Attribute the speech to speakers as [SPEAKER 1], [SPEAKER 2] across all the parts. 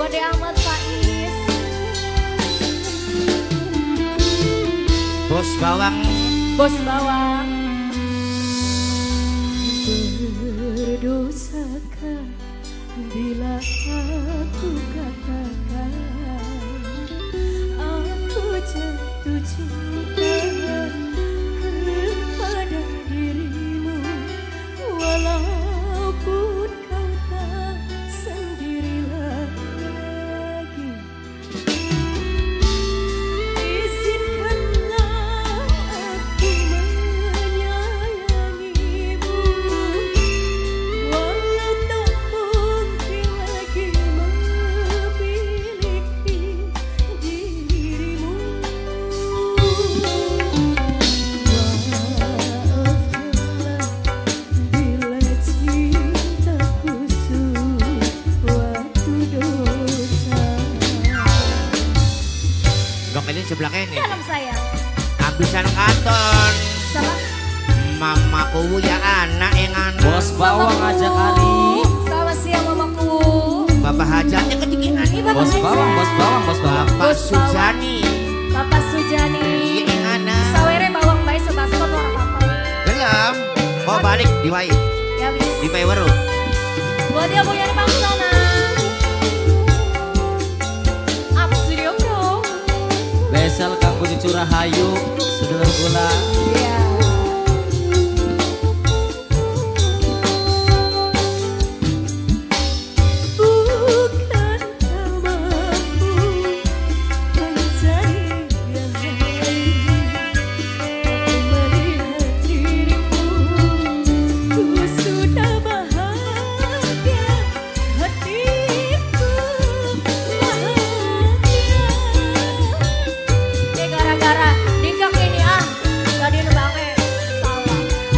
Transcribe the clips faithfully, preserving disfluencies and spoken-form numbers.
[SPEAKER 1] Buat De Ahmad Faiz.
[SPEAKER 2] Bos bawang.
[SPEAKER 1] Bos bawang. Berdosakah bila aku katakan aku jatuh cinta kepada dirimu, walaupun kau tak sendiri lagi. Izinkanlah aku menyayangimu, walau tak mungkin lagi memiliki dirimu. Maafkanlah bila cintaku suatu dosa.
[SPEAKER 2] Gak ini sebelah ini.
[SPEAKER 1] Dalam sayang.
[SPEAKER 2] Habisan katon.
[SPEAKER 1] Sama
[SPEAKER 2] Mamaku ya anak engan.
[SPEAKER 3] Bos bawang aja kali.
[SPEAKER 1] Sama siang mamaku.
[SPEAKER 2] Bapak hajatnya ketikinan.
[SPEAKER 1] Ini Bapak
[SPEAKER 3] Bos
[SPEAKER 1] Haji.
[SPEAKER 3] bawang, bos bawang, bos bawang.
[SPEAKER 2] Bapak
[SPEAKER 1] Bos bawang.
[SPEAKER 2] Sujani.
[SPEAKER 1] Bapak Sujani.
[SPEAKER 2] Iya engana.
[SPEAKER 1] Sawere bawang bayi sebaskon orang apa?
[SPEAKER 2] Gelem. Kau balik di wai.
[SPEAKER 1] Ya bis.
[SPEAKER 2] Di Peweru.
[SPEAKER 1] Buat dia punya di Pangsana. Apa studio bro?
[SPEAKER 3] Besel kamu di Curahayu, sedulur gula.
[SPEAKER 1] Iya. Bukan kau mampu mencari yang lain. Aku melihat dirimu, ku sudah bahagia, hatiku bahagia. Eh gara-gara nikah ini ah, gak dinebange salah.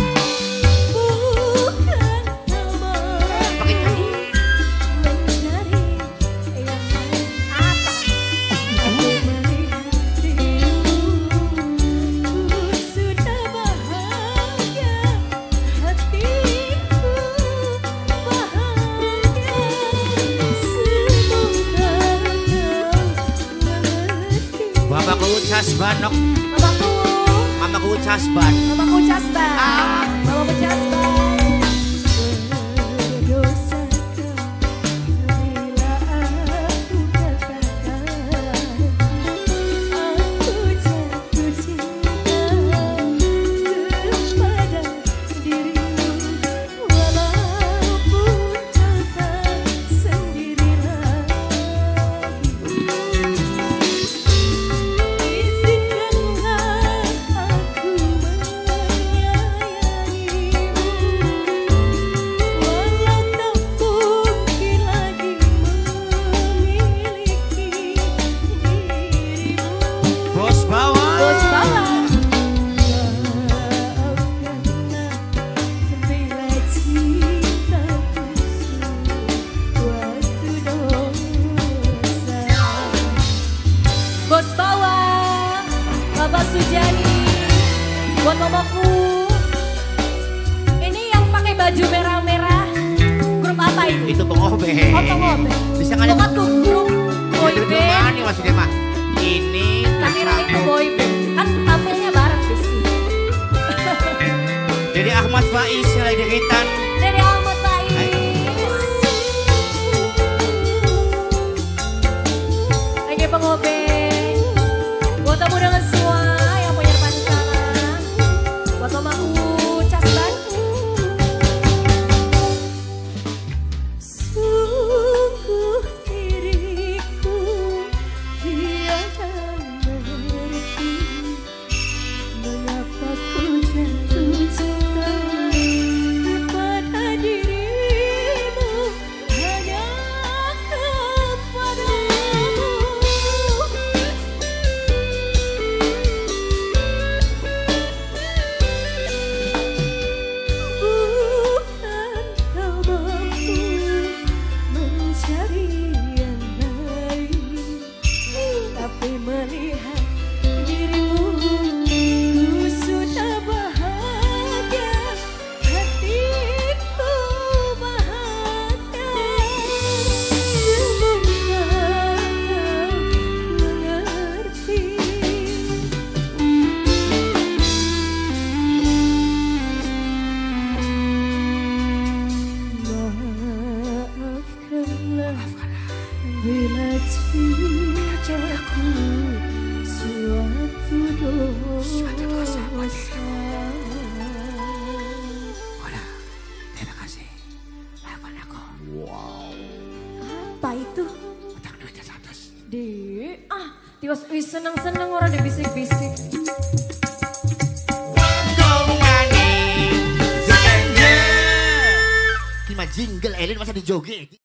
[SPEAKER 1] Bukan kau mampu
[SPEAKER 2] Pakai tadi.
[SPEAKER 1] mencari yang lain. Apa? Aku melihat dirimu, ku sudah bahagia, hatiku bahagia. Semoga kau mengerti.
[SPEAKER 2] Bapakku casbanok.
[SPEAKER 1] Mamaku,
[SPEAKER 2] Mamaku casban.
[SPEAKER 1] mamaku casban, mamaku casban. Berdosakah bila aku katakan aku jatuh cinta kepada dirimu, walaupun kau tak sendiri lagi. Izinkanlah aku menyayangimu, walau tak mungkin lagi memiliki dirimu.
[SPEAKER 2] Bos bawang.
[SPEAKER 1] Bos bawang. Maafkanlah bila cintaku suatu dosa. Bos bawang, Bapak Sujani, buat mamaku. Ini yang pakai baju merah-merah, grup apa ini?
[SPEAKER 2] Itu pengobe.
[SPEAKER 1] Oh, pengobe.
[SPEAKER 2] Bisa nggak
[SPEAKER 1] Bukan tuh grup boy
[SPEAKER 2] Itu
[SPEAKER 1] band.
[SPEAKER 2] mana maksudnya mah? Ini
[SPEAKER 1] Kamera itu
[SPEAKER 2] tersambung.
[SPEAKER 1] boy band. Kan tampilnya bareng di sini.
[SPEAKER 2] Jadi Ahmad Faiz lagi dekitan.
[SPEAKER 1] Dari Ahmad Faiz. Lagi pengobe. Buat tamu dengan semua yang punya depan sana. Buat mamaku casban. Sungguh diriku tiada mengerti mengapa ku jatuh cinta kepada Bila cintaku suatu dosa.
[SPEAKER 2] Udah, terima kasih. Maafkan aku.
[SPEAKER 1] Apa itu?
[SPEAKER 2] Utang duitnya satu.
[SPEAKER 1] Di, ah, tiwas wis seneng-seneng orang dibisik-bisik.
[SPEAKER 2] Kima jingle Elin masa dijoget.